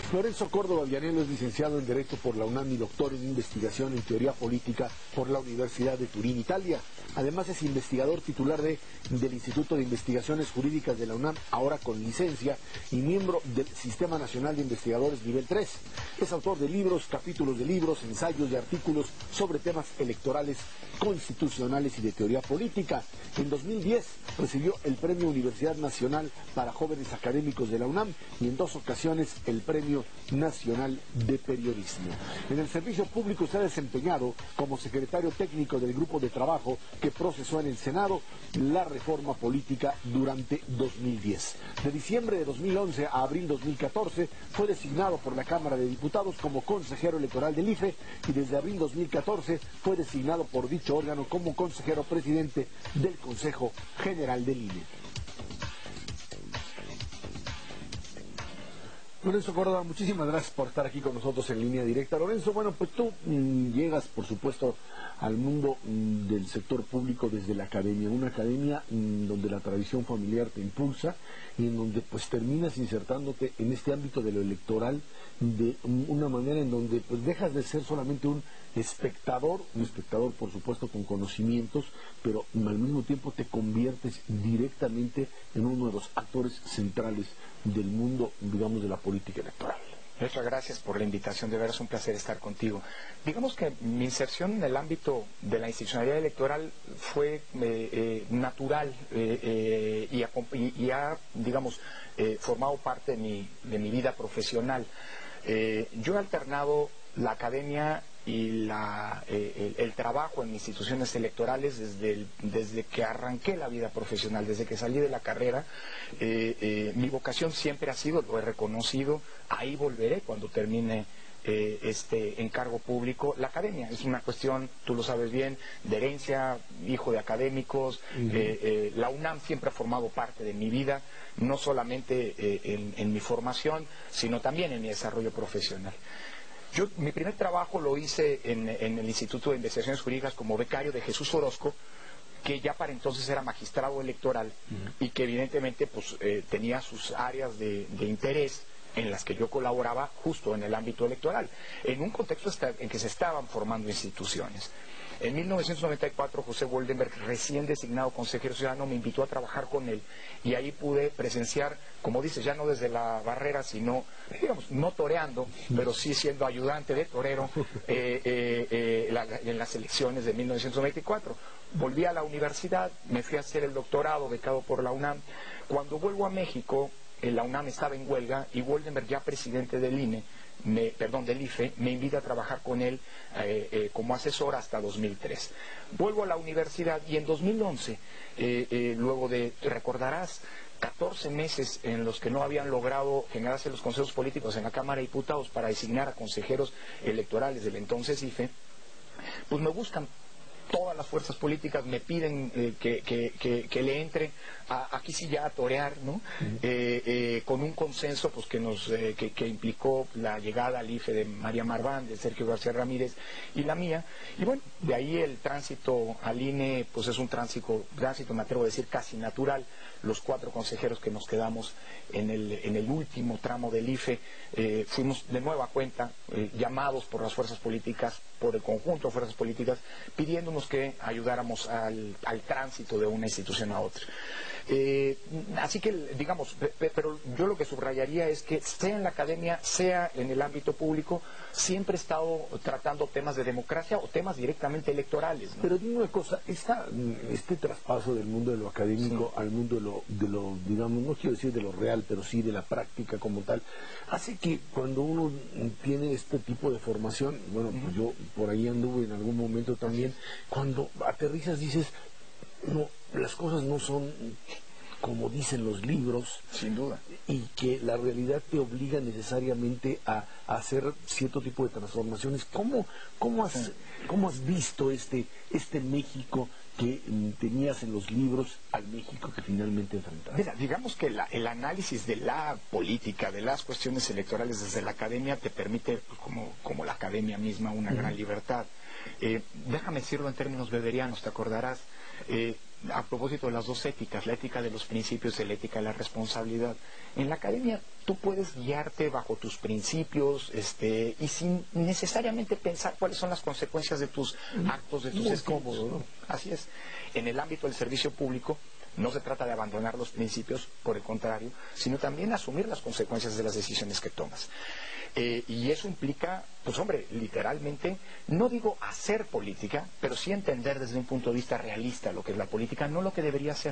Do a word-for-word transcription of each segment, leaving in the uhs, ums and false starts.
Lorenzo Córdoba Vianello es licenciado en Derecho por la UNAM y doctor en Investigación en Teoría Política por la Universidad de Turín, Italia. Además es investigador titular de, del Instituto de Investigaciones Jurídicas de la UNAM, ahora con licencia, y miembro del Sistema Nacional de Investigadores Nivel tres. Es autor de libros, capítulos de libros, ensayos y artículos sobre temas electorales, constitucionales y de teoría política. En dos mil diez recibió el Premio Universidad Nacional para Jóvenes Académicos de la UNAM y en dos ocasiones el Premio Nacional de Periodismo. En el servicio público se ha desempeñado como secretario técnico del grupo de trabajo que procesó en el Senado la reforma política durante dos mil diez. De diciembre de dos mil once a abril de dos mil catorce fue designado por la Cámara de Diputados como consejero electoral del I F E y desde abril de dos mil catorce fue designado por dicho órgano como consejero presidente del Consejo General del I N E. Lorenzo Córdoba, muchísimas gracias por estar aquí con nosotros en línea directa. Lorenzo, bueno, pues tú mmm, llegas, por supuesto, al mundo mmm, del sector público desde la academia, una academia mmm, donde la tradición familiar te impulsa y en donde pues terminas insertándote en este ámbito de lo electoral de una manera en donde pues dejas de ser solamente un espectador, un espectador por supuesto con conocimientos, pero al mismo tiempo te conviertes directamente en uno de los actores centrales del mundo, digamos, de la política electoral. Muchas gracias por la invitación, de verdad es un placer estar contigo. Digamos que mi inserción en el ámbito de la institucionalidad electoral fue eh, eh, natural eh, eh, y, ha, y ha, digamos, eh, formado parte de mi, de mi vida profesional. Eh, yo he alternado la academia y la, eh, el, el trabajo en instituciones electorales desde, el, desde que arranqué la vida profesional, desde que salí de la carrera. Eh, eh, mi vocación siempre ha sido, lo he reconocido, ahí volveré cuando termine eh, este encargo público. La academia es una cuestión, tú lo sabes bien, de herencia, hijo de académicos. Uh-huh. eh, eh, la UNAM siempre ha formado parte de mi vida, no solamente eh, en, en mi formación, sino también en mi desarrollo profesional. Yo, mi primer trabajo lo hice en, en el Instituto de Investigaciones Jurídicas como becario de Jesús Orozco, que ya para entonces era magistrado electoral uh-huh. y que evidentemente pues, eh, tenía sus áreas de, de interés en las que yo colaboraba justo en el ámbito electoral, en un contexto en que se estaban formando instituciones. En mil novecientos noventa y cuatro, José Woldenberg, recién designado consejero ciudadano, me invitó a trabajar con él y ahí pude presenciar, como dices, ya no desde la barrera, sino, digamos, no toreando, pero sí siendo ayudante de torero eh, eh, eh, la, en las elecciones de mil novecientos noventa y cuatro. Volví a la universidad, me fui a hacer el doctorado becado por la UNAM. Cuando vuelvo a México, eh, la UNAM estaba en huelga y Woldenberg, ya presidente del I N E, Me, perdón, del I F E, me invita a trabajar con él eh, eh, como asesor hasta dos mil tres. Vuelvo a la universidad y en dos mil once, eh, eh, luego de, recordarás, catorce meses en los que no habían logrado generarse los consejos políticos en la Cámara de Diputados para designar a consejeros electorales del entonces I F E, pues me buscan todas las fuerzas políticas, me piden eh, que, que, que, que le entre a, aquí sí ya a torear, ¿no? Uh-huh. eh, eh, con un consenso pues que nos eh, que, que implicó la llegada al I F E de María Marván, de Sergio García Ramírez y la mía, y bueno, de ahí el tránsito al I N E pues es un tránsito, tránsito me atrevo a decir casi natural. Los cuatro consejeros que nos quedamos en el, en el último tramo del I F E eh, fuimos de nueva cuenta eh, llamados por las fuerzas políticas, por el conjunto de fuerzas políticas, pidiéndonos que ayudáramos al, al tránsito de una institución a otra. Eh, así que, digamos, pero yo lo que subrayaría es que sea en la academia, sea en el ámbito público, siempre he estado tratando temas de democracia o temas directamente electorales, ¿no? Pero dime una cosa, esta, este traspaso del mundo de lo académico sí. al mundo de lo, de lo, digamos, no quiero decir de lo real, pero sí de la práctica como tal, hace que cuando uno tiene este tipo de formación, bueno, pues yo por ahí anduve en algún momento también, cuando aterrizas dices, no, las cosas no son como dicen los libros, sin duda, y que la realidad te obliga necesariamente a, a hacer cierto tipo de transformaciones. ¿Cómo, cómo, has, sí. ¿Cómo has visto este, este México que mm, tenías en los libros al México que finalmente enfrentaste? Mira, digamos que la, el análisis de la política, de las cuestiones electorales desde la academia te permite, pues, como, como la academia misma, una uh-huh. gran libertad. Eh, déjame decirlo en términos weberianos, te acordarás. Eh, a propósito de las dos éticas, la ética de los principios y la ética de la responsabilidad. En la academia tú puedes guiarte bajo tus principios este, y sin necesariamente pensar cuáles son las consecuencias de tus actos, de tus Muy escritos. cómodo, ¿no? Así es. En el ámbito del servicio público no se trata de abandonar los principios, por el contrario, sino también asumir las consecuencias de las decisiones que tomas. Eh, y eso implica, pues hombre, literalmente, no digo hacer política, pero sí entender desde un punto de vista realista lo que es la política, no lo que debería ser.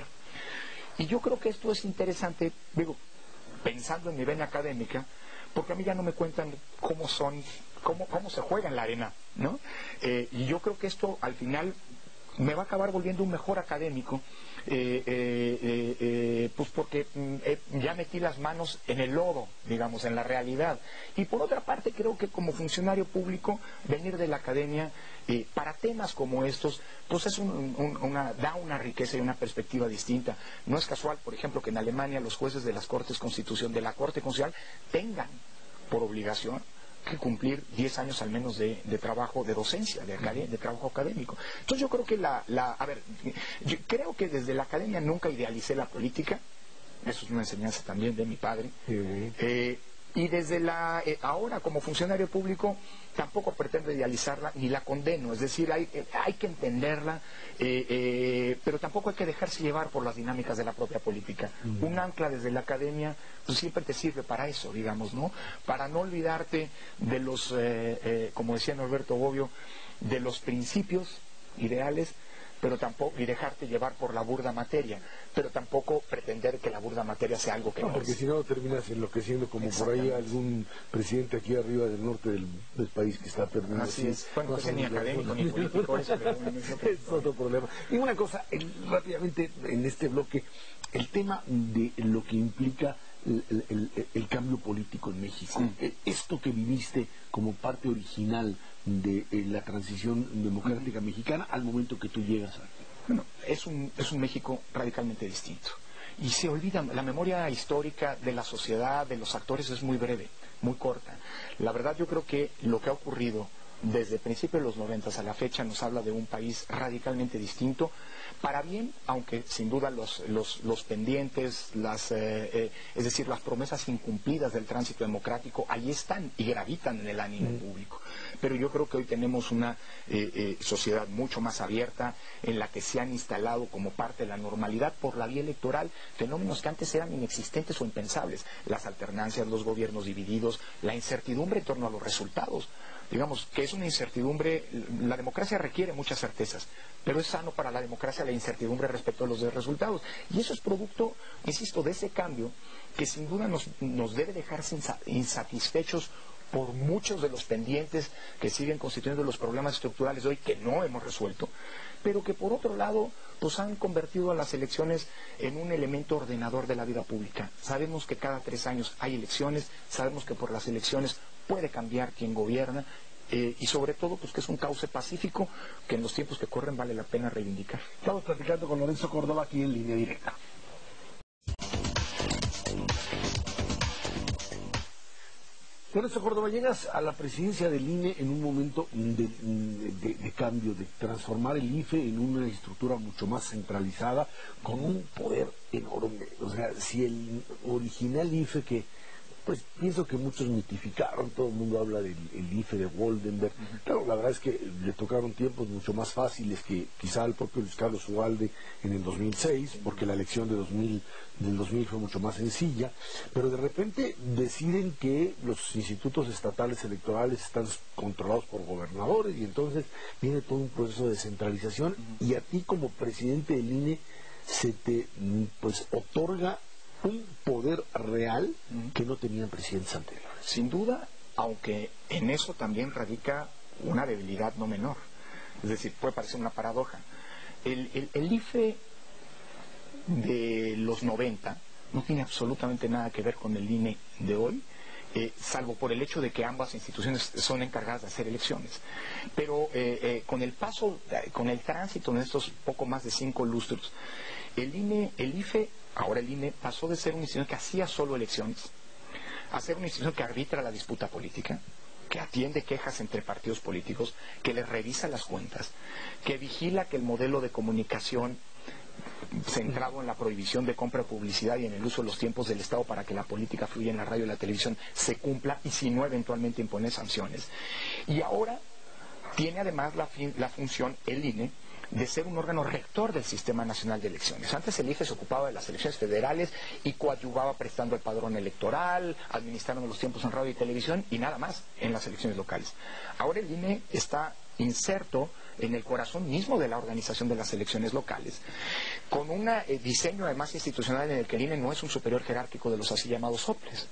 Y yo creo que esto es interesante, digo, pensando en mi vena académica, porque a mí ya no me cuentan cómo son, cómo, cómo se juega en la arena, ¿no? Eh, y yo creo que esto al final me va a acabar volviendo un mejor académico, eh, eh, eh, eh, pues porque eh, ya metí las manos en el lodo, digamos, en la realidad. Y por otra parte creo que como funcionario público, venir de la academia eh, para temas como estos, pues es un, un, una, da una riqueza y una perspectiva distinta. No es casual, por ejemplo, que en Alemania los jueces de las Cortes Constitución, de la Corte Constitucional tengan por obligación que cumplir diez años al menos de, de trabajo, de docencia, de, de trabajo académico. Entonces yo creo que la, la a ver, yo creo que desde la academia nunca idealicé la política, eso es una enseñanza también de mi padre, Sí. eh, y desde la, eh, ahora como funcionario público tampoco pretendo idealizarla ni la condeno, es decir, hay, eh, hay que entenderla, eh, eh, pero tampoco hay que dejarse llevar por las dinámicas de la propia política. Mm. Un ancla desde la academia pues, siempre te sirve para eso, digamos, ¿no? Para no olvidarte de los, eh, eh, como decía Norberto Bobbio, de los principios ideales, pero tampoco, y dejarte llevar por la burda materia, pero tampoco pretender que la burda materia sea algo que no, no porque es. si no terminas enloqueciendo como por ahí algún presidente aquí arriba del norte del, del país que está perdiendo. Así es. Bueno, pues ni académico ni político, eso es otro problema. Y una cosa, el, rápidamente en este bloque, el tema de lo que implica el, el, el, el cambio político en México. Sí. Esto que viviste como parte original de eh, la transición democrática mexicana al momento que tú llegas a... Bueno, es un, es un México radicalmente distinto. Y se olvida, la memoria histórica de la sociedad, de los actores, es muy breve, muy corta. La verdad yo creo que lo que ha ocurrido desde principios de los noventas a la fecha nos habla de un país radicalmente distinto, para bien, aunque sin duda los, los, los pendientes, las, eh, eh, es decir, las promesas incumplidas del tránsito democrático, ahí están y gravitan en el ánimo mm. público. Pero yo creo que hoy tenemos una eh, eh, sociedad mucho más abierta, en la que se han instalado como parte de la normalidad por la vía electoral fenómenos que antes eran inexistentes o impensables, las alternancias, los gobiernos divididos, la incertidumbre en torno a los resultados. Digamos que es una incertidumbre, la democracia requiere muchas certezas, pero es sano para la democracia la incertidumbre respecto a los resultados. Y eso es producto, insisto, de ese cambio que sin duda nos, nos debe dejar insatisfechos por muchos de los pendientes que siguen constituyendo los problemas estructurales de hoy que no hemos resuelto, pero que por otro lado pues han convertido a las elecciones en un elemento ordenador de la vida pública. Sabemos que cada tres años hay elecciones, sabemos que por las elecciones puede cambiar quien gobierna, eh, y sobre todo pues que es un cauce pacífico que en los tiempos que corren vale la pena reivindicar. Estamos platicando con Lorenzo Córdoba aquí en Línea Directa. Lorenzo Córdoba, llegas a la presidencia del I N E en un momento de, de, de cambio, de transformar el I F E en una estructura mucho más centralizada, con un poder enorme. O sea, si el original I F E que, pues pienso que muchos mitificaron, todo el mundo habla del el I F E de Woldenberg, uh-huh. Claro, la verdad es que le tocaron tiempos mucho más fáciles que quizá al propio Luis Carlos Ugalde en el dos mil seis, porque la elección de dos mil, del dos mil fue mucho más sencilla, pero de repente deciden que los institutos estatales electorales están controlados por gobernadores y entonces viene todo un proceso de descentralización uh-huh. Y a ti como presidente del I N E se te pues otorga un poder real que no tenían presidentes anteriores. Sin duda, aunque en eso también radica una debilidad no menor. Es decir, puede parecer una paradoja. El, el, el I F E de los noventa no tiene absolutamente nada que ver con el I N E de hoy, eh, salvo por el hecho de que ambas instituciones son encargadas de hacer elecciones. Pero eh, eh, con el paso, con el tránsito en estos poco más de cinco lustros, el I N E, el I F E, ahora el I N E, pasó de ser una institución que hacía solo elecciones a ser una institución que arbitra la disputa política, que atiende quejas entre partidos políticos, que les revisa las cuentas, que vigila que el modelo de comunicación centrado en la prohibición de compra de publicidad y en el uso de los tiempos del Estado para que la política fluya en la radio y la televisión se cumpla, y si no, eventualmente impone sanciones. Y ahora tiene además la, fin, la función, el I N E, de ser un órgano rector del Sistema Nacional de Elecciones. Antes el I F E se ocupaba de las elecciones federales y coadyuvaba prestando el padrón electoral, administrando los tiempos en radio y televisión y nada más en las elecciones locales. Ahora el I N E está inserto en el corazón mismo de la organización de las elecciones locales, con un eh, diseño además institucional en el que el I N E no es un superior jerárquico de los así llamados soples,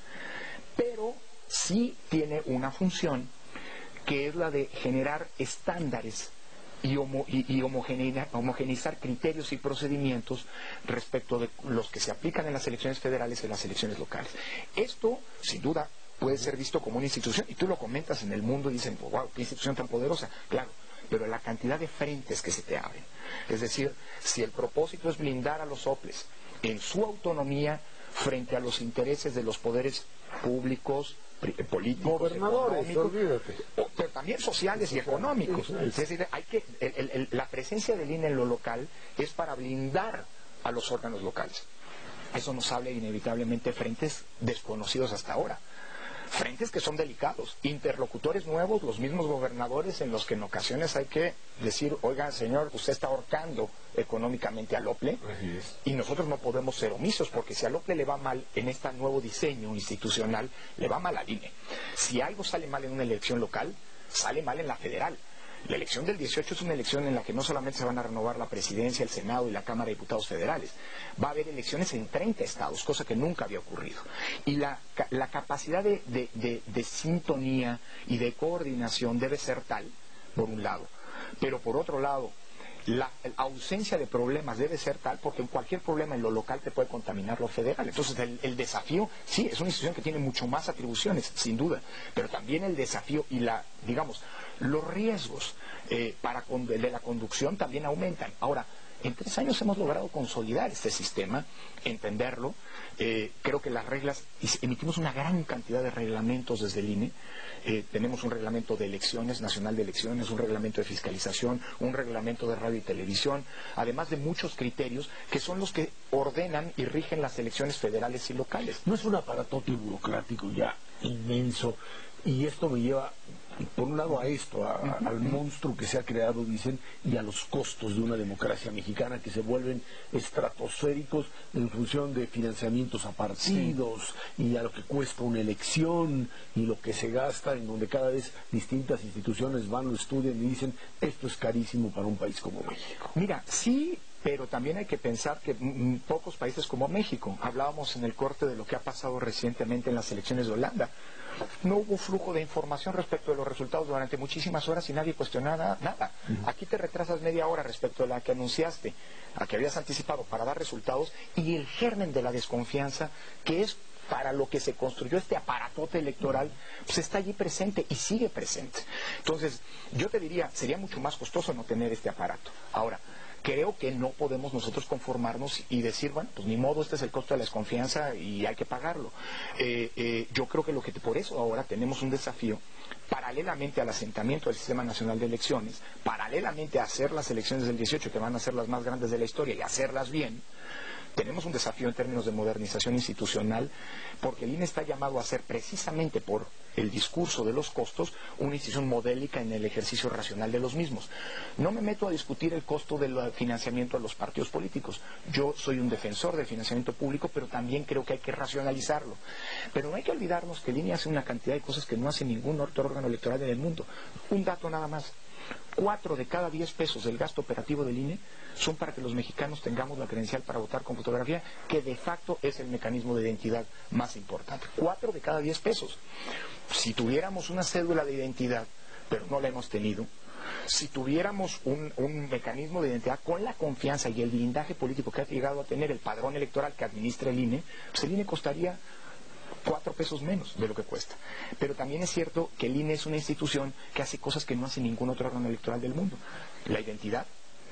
pero sí tiene una función que es la de generar estándares y, homo, y, y homogeneizar criterios y procedimientos respecto de los que se aplican en las elecciones federales y en las elecciones locales. Esto, sin duda, puede ser visto como una institución, y tú lo comentas en el mundo y dicen, wow, qué institución tan poderosa. Claro, pero la cantidad de frentes que se te abren. Es decir, si el propósito es blindar a los soples en su autonomía frente a los intereses de los poderes públicos, políticos, gobernadores, olvídate, pero también sociales y económicos. Es decir, hay que, el, el, la presencia del I N E en lo local es para blindar a los órganos locales. Eso nos habla inevitablemente de frentes desconocidos hasta ahora. Frentes que son delicados, interlocutores nuevos, los mismos gobernadores, en los que en ocasiones hay que decir, oiga, señor, usted está ahorcando económicamente al OPLE, y nosotros no podemos ser omisos, porque si al OPLE le va mal en este nuevo diseño institucional, le va mal al I N E. Si algo sale mal en una elección local, sale mal en la federal. La elección del dieciocho es una elección en la que no solamente se van a renovar la presidencia, el Senado y la Cámara de Diputados federales. Va a haber elecciones en treinta estados, cosa que nunca había ocurrido. Y la, la capacidad de, de, de, de sintonía y de coordinación debe ser tal, por un lado. Pero por otro lado, la, la ausencia de problemas debe ser tal, porque cualquier problema en lo local te puede contaminar lo federal. Entonces el, el desafío, sí, es una institución que tiene mucho más atribuciones, sin duda, pero también el desafío y la, digamos, los riesgos eh, para con, de la conducción también aumentan. Ahora, en tres años hemos logrado consolidar este sistema, entenderlo. Eh, creo que las reglas, emitimos una gran cantidad de reglamentos desde el I N E. Eh, tenemos un reglamento de elecciones, nacional de elecciones, un reglamento de fiscalización, un reglamento de radio y televisión, además de muchos criterios que son los que ordenan y rigen las elecciones federales y locales. No es un aparatote burocrático ya inmenso, y esto me lleva, por un lado, a esto, a, a, al monstruo que se ha creado, dicen, y a los costos de una democracia mexicana que se vuelven estratosféricos en función de financiamientos a partidos, sí, y a lo que cuesta una elección y lo que se gasta, en donde cada vez distintas instituciones van, lo estudian y dicen, esto es carísimo para un país como México. Mira, sí, pero también hay que pensar que mm, pocos países como México, hablábamos en el corte de lo que ha pasado recientemente en las elecciones de Holanda. No hubo flujo de información respecto de los resultados durante muchísimas horas y nadie cuestionaba nada. Uh-huh. Aquí te retrasas media hora respecto a la que anunciaste, a que habías anticipado para dar resultados, y el germen de la desconfianza, que es para lo que se construyó este aparatote electoral, pues está allí presente y sigue presente. Entonces, yo te diría, sería mucho más costoso no tener este aparato. Ahora, creo que no podemos nosotros conformarnos y decir, bueno, pues ni modo, este es el costo de la desconfianza y hay que pagarlo. Eh, eh, yo creo que lo que te, por eso ahora tenemos un desafío, paralelamente al asentamiento del Sistema Nacional de Elecciones, paralelamente a hacer las elecciones del dieciocho, que van a ser las más grandes de la historia, y hacerlas bien. Tenemos un desafío en términos de modernización institucional, porque el I N E está llamado a ser, precisamente por el discurso de los costos, una institución modélica en el ejercicio racional de los mismos. No me meto a discutir el costo del financiamiento a los partidos políticos. Yo soy un defensor del financiamiento público, pero también creo que hay que racionalizarlo. Pero no hay que olvidarnos que el I N E hace una cantidad de cosas que no hace ningún otro órgano electoral en el mundo. Un dato nada más. Cuatro de cada diez pesos del gasto operativo del I N E son para que los mexicanos tengamos la credencial para votar con fotografía, que de facto es el mecanismo de identidad más importante. Cuatro de cada diez pesos. Si tuviéramos una cédula de identidad, pero no la hemos tenido, si tuviéramos un, un mecanismo de identidad con la confianza y el blindaje político que ha llegado a tener el padrón electoral que administra el I N E, pues el I N E costaría cuatro pesos menos de lo que cuesta. Pero también es cierto que el I N E es una institución que hace cosas que no hace ningún otro órgano electoral del mundo. La identidad,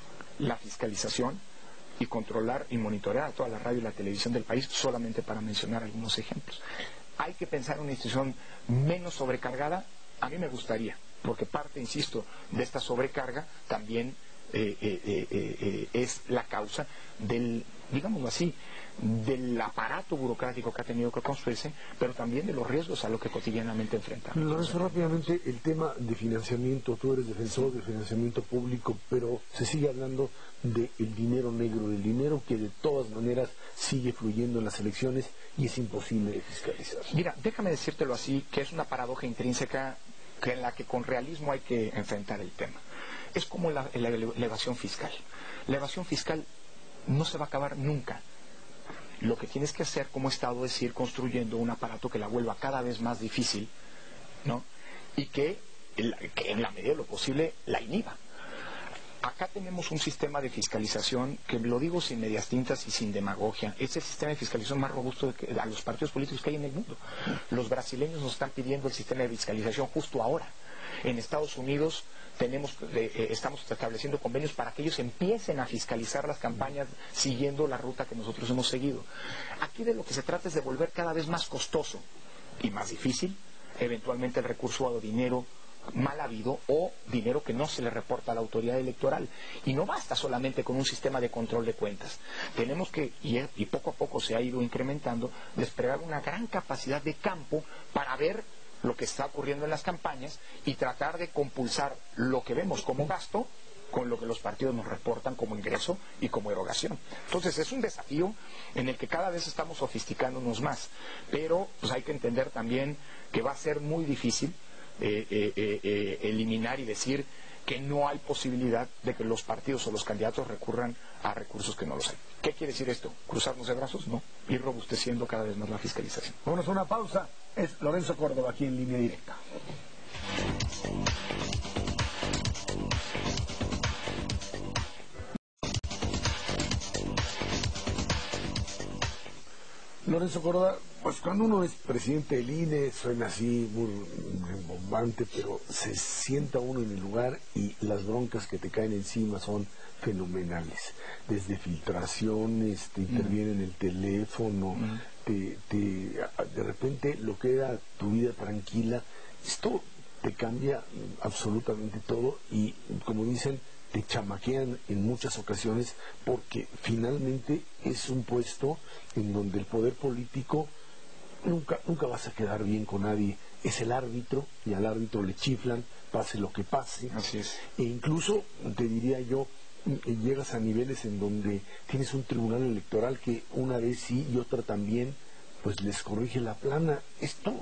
la fiscalización y controlar y monitorear a toda la radio y la televisión del país, solamente para mencionar algunos ejemplos. Hay que pensar en una institución menos sobrecargada. A mí me gustaría, porque parte, insisto, de esta sobrecarga también eh, eh, eh, eh, es la causa del, digámoslo así, del aparato burocrático que ha tenido que construirse, pero también de los riesgos a lo que cotidianamente enfrentamos. Lorenzo, rápidamente, el tema de financiamiento, tú eres defensor del financiamiento público, pero se sigue hablando del dinero negro, del dinero que de todas maneras sigue fluyendo en las elecciones y es imposible de fiscalizar. Mira, déjame decírtelo así, que es una paradoja intrínseca que en la que con realismo hay que enfrentar el tema. Es como la, la, la evasión fiscal. La evasión fiscal no se va a acabar nunca. Lo que tienes que hacer como Estado es ir construyendo un aparato que la vuelva cada vez más difícil, ¿no? Y que, que en la medida de lo posible la inhiba. Acá tenemos un sistema de fiscalización que, lo digo sin medias tintas y sin demagogia, es el sistema de fiscalización más robusto de que, a los partidos políticos que hay en el mundo. Los brasileños nos están pidiendo el sistema de fiscalización justo ahora. En Estados Unidos tenemos, eh, estamos estableciendo convenios para que ellos empiecen a fiscalizar las campañas siguiendo la ruta que nosotros hemos seguido. Aquí de lo que se trata es de volver cada vez más costoso y más difícil, eventualmente el recurso a dinero mal habido o dinero que no se le reporta a la autoridad electoral. Y no basta solamente con un sistema de control de cuentas. Tenemos que, y, y poco a poco se ha ido incrementando, desplegar una gran capacidad de campo para ver lo que está ocurriendo en las campañas y tratar de compulsar lo que vemos como gasto con lo que los partidos nos reportan como ingreso y como erogación. Entonces es un desafío en el que cada vez estamos sofisticándonos más, pero pues hay que entender también que va a ser muy difícil eh, eh, eh, eh, eliminar y decir que no hay posibilidad de que los partidos o los candidatos recurran a recursos que no los hay. ¿Qué quiere decir esto? ¿Cruzarnos de brazos? No. Ir robusteciendo cada vez más la fiscalización. Vámonos a una pausa. Es Lorenzo Córdoba aquí en Línea Directa. Lorenzo Córdoba, pues cuando uno es presidente del I N E suena así muy rimbombante, pero se sienta uno en el lugar y las broncas que te caen encima son fenomenales. Desde filtraciones, te interviene en el teléfono, mm. te, te, de repente lo que era tu vida tranquila, esto te cambia absolutamente todo y, como dicen, te chamaquean en muchas ocasiones porque finalmente es un puesto en donde el poder político nunca, nunca vas a quedar bien con nadie. Es el árbitro y al árbitro le chiflan, pase lo que pase. Así es. E incluso, te diría yo, llegas a niveles en donde tienes un tribunal electoral que una vez sí y otra también, pues les corrige la plana. Esto,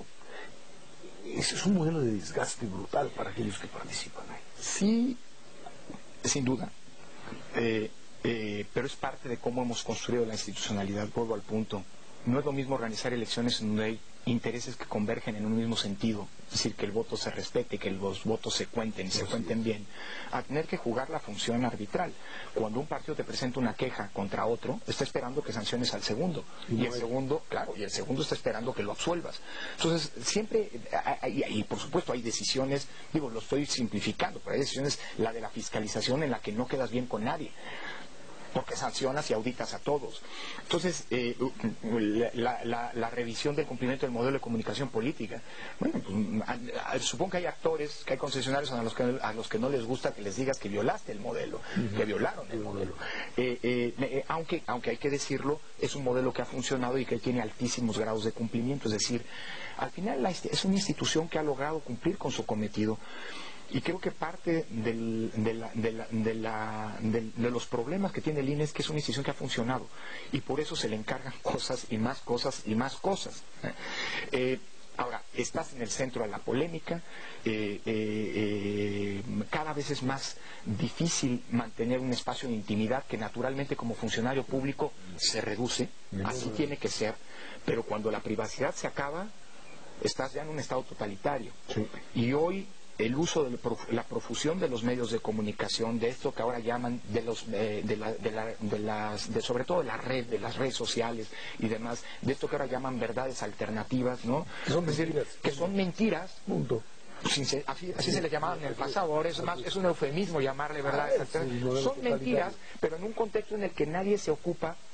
eso es un modelo de desgaste brutal para aquellos que participan ahí. Sí, sin duda, eh, eh, pero es parte de cómo hemos construido la institucionalidad. Vuelvo al punto. No es lo mismo organizar elecciones en donde hay intereses que convergen en un mismo sentido, es decir, que el voto se respete, que los votos se cuenten y se cuenten bien, a tener que jugar la función arbitral. Cuando un partido te presenta una queja contra otro, está esperando que sanciones al segundo, y el segundo, claro, y el segundo está esperando que lo absuelvas. Entonces, siempre, y, y por supuesto hay decisiones, digo, lo estoy simplificando, pero hay decisiones, la de la fiscalización en la que no quedas bien con nadie, porque sancionas y auditas a todos. Entonces, eh, la, la, la revisión del cumplimiento del modelo de comunicación política. Bueno, pues, a, a, supongo que hay actores, que hay concesionarios a los que, a los que no les gusta que les digas que violaste el modelo, uh-huh. que violaron el modelo. Eh, eh, eh, aunque, aunque hay que decirlo, es un modelo que ha funcionado y que tiene altísimos grados de cumplimiento. Es decir, al final la, es una institución que ha logrado cumplir con su cometido. Y creo que parte del, de, la, de, la, de, la, de, de los problemas que tiene el I N E es que es una institución que ha funcionado y por eso se le encargan cosas y más cosas y más cosas. Eh, ahora, estás en el centro de la polémica, eh, eh, eh, cada vez es más difícil mantener un espacio de intimidad que naturalmente como funcionario público se reduce, así tiene que ser, pero cuando la privacidad se acaba, estás ya en un estado totalitario. Sí. Y hoy el uso de la profusión de los medios de comunicación, de esto que ahora llaman, de los, eh, de, la, de, la, de las, de sobre todo de la red, de las redes sociales y demás, de esto que ahora llaman verdades alternativas, ¿no? Que son mentiras. Que son mentiras. Punto. Así, así se le llamaban en el pasado, ahora es, más, es un eufemismo llamarle verdades alternativas. Son mentiras, pero en un contexto en el que nadie se ocupa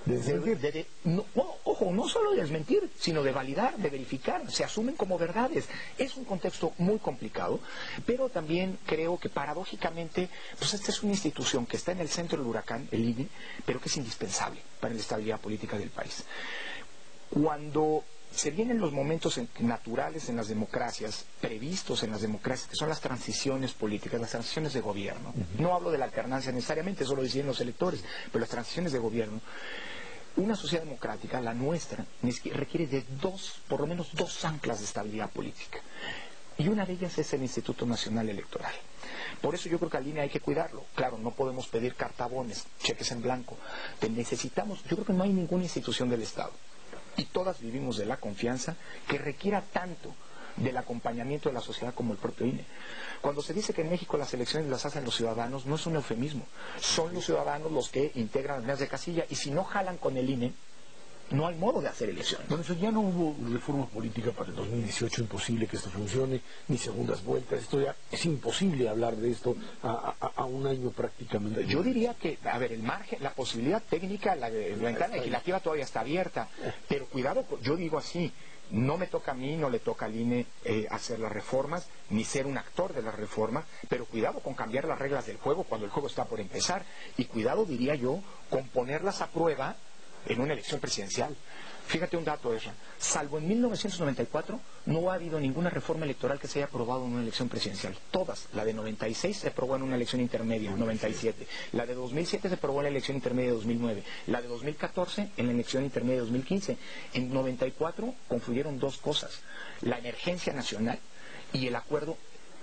¿De desmentir? De, de, de, no, no, ojo, no solo de desmentir, sino de validar, de verificar, se asumen como verdades. Es un contexto muy complicado, pero también creo que paradójicamente, pues esta es una institución que está en el centro del huracán, el I N E, pero que es indispensable para la estabilidad política del país. Cuando se vienen los momentos en, naturales en las democracias, previstos en las democracias, que son las transiciones políticas, las transiciones de gobierno. Uh-huh. No hablo de la alternancia necesariamente, eso lo deciden los electores, pero las transiciones de gobierno. Una sociedad democrática, la nuestra, requiere de dos, por lo menos dos anclas de estabilidad política. Y una de ellas es el Instituto Nacional Electoral. Por eso yo creo que al I N E hay que cuidarlo. Claro, no podemos pedir cartabones, cheques en blanco. Te necesitamos, yo creo que no hay ninguna institución del Estado, y todas vivimos de la confianza, que requiera tanto del acompañamiento de la sociedad como el propio I N E. Cuando se dice que en México las elecciones las hacen los ciudadanos, no es un eufemismo. Son los ciudadanos los que integran las mesas de casilla, y si no jalan con el I N E, no hay modo de hacer elecciones. Bueno, eso ya no hubo reforma política para el dos mil dieciocho, imposible que esto funcione, ni segundas vueltas, esto ya es imposible hablar de esto a, a, a un año prácticamente. Yo diría que, a ver, el margen, la posibilidad técnica, la, la ventana legislativa todavía está abierta, pero cuidado, yo digo así, no me toca a mí, no le toca al I N E eh, hacer las reformas, ni ser un actor de las reformas, pero cuidado con cambiar las reglas del juego cuando el juego está por empezar, y cuidado, diría yo, con ponerlas a prueba en una elección presidencial. Fíjate un dato, Ezra. Salvo en mil novecientos noventa y cuatro, no ha habido ninguna reforma electoral que se haya aprobado en una elección presidencial. Todas. La de noventa y seis se aprobó en una elección intermedia, noventa y siete. La de dos mil siete se aprobó en la elección intermedia de dos mil nueve. La de dos mil catorce en la elección intermedia de dos mil quince. En noventa y cuatro confluyeron dos cosas: la emergencia nacional y el acuerdo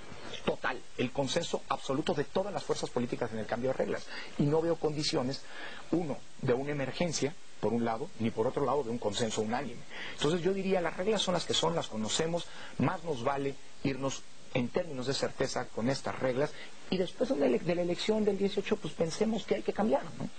total, el consenso absoluto de todas las fuerzas políticas en el cambio de reglas. Y no veo condiciones, uno, de una emergencia, por un lado, ni por otro lado de un consenso unánime. Entonces yo diría, las reglas son las que son, las conocemos, más nos vale irnos en términos de certeza con estas reglas, y después de la, ele de la elección del dieciocho, pues pensemos que hay que cambiar, ¿no?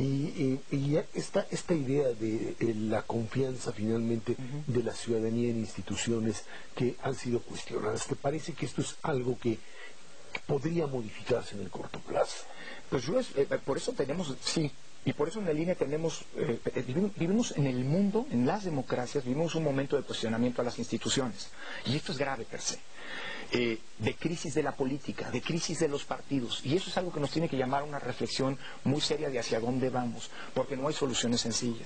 Y, y, y esta, esta idea de, de la confianza finalmente uh-huh. de la ciudadanía en instituciones que han sido cuestionadas, ¿te parece que esto es algo que podría modificarse en el corto plazo? Pues yo, es, eh, por eso tenemos, sí, y por eso en la línea tenemos, eh, vivimos, vivimos en el mundo, en las democracias, vivimos un momento de cuestionamiento a las instituciones, y esto es grave per se. Eh, de crisis de la política, de crisis de los partidos, y eso es algo que nos tiene que llamar a una reflexión muy seria de hacia dónde vamos, porque no hay soluciones sencillas.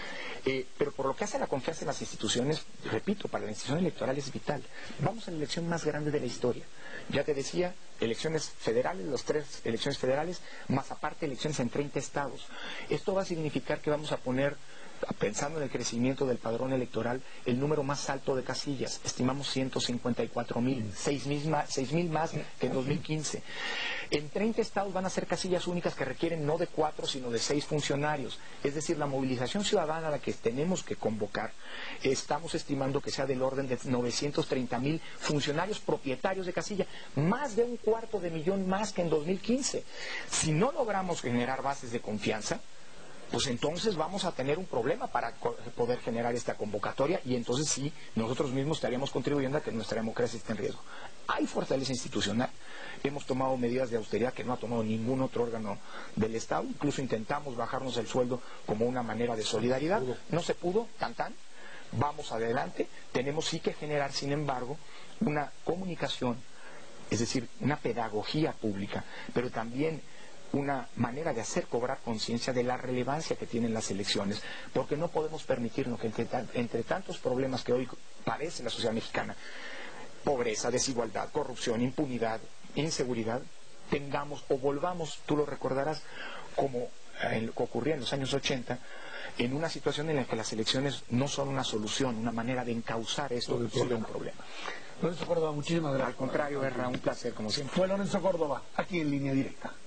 Eh, pero por lo que hace a la confianza en las instituciones, repito, para la institución electoral es vital. Vamos a la elección más grande de la historia. Ya te decía, elecciones federales, las tres elecciones federales, más aparte elecciones en treinta estados. Esto va a significar que vamos a poner, pensando en el crecimiento del padrón electoral, el número más alto de casillas. Estimamos ciento cincuenta y cuatro mil, seis mil más que en dos mil quince. En treinta estados van a ser casillas únicas que requieren no de cuatro, sino de seis funcionarios. Es decir, la movilización ciudadana a la que tenemos que convocar, estamos estimando que sea del orden de novecientos treinta mil funcionarios propietarios de casilla, más de un cuarto de millón más que en dos mil quince. Si no logramos generar bases de confianza, pues entonces vamos a tener un problema para poder generar esta convocatoria, y entonces sí, nosotros mismos estaríamos contribuyendo a que nuestra democracia esté en riesgo. Hay fortaleza institucional, hemos tomado medidas de austeridad que no ha tomado ningún otro órgano del Estado, incluso intentamos bajarnos el sueldo como una manera de solidaridad, no se pudo, tan tan, vamos adelante, tenemos sí que generar, sin embargo, una comunicación, es decir, una pedagogía pública, pero también una manera de hacer cobrar conciencia de la relevancia que tienen las elecciones, porque no podemos permitirnos que entre, entre tantos problemas que hoy padece la sociedad mexicana, pobreza, desigualdad, corrupción, impunidad, inseguridad, tengamos o volvamos, tú lo recordarás, como eh, ocurría en los años ochenta, en una situación en la que las elecciones no son una solución, una manera de encauzar esto sobre un problema. Lorenzo Córdoba, muchísimas gracias. Al contrario, Berra, un placer como siempre. Fue Lorenzo Córdoba, aquí en Línea Directa.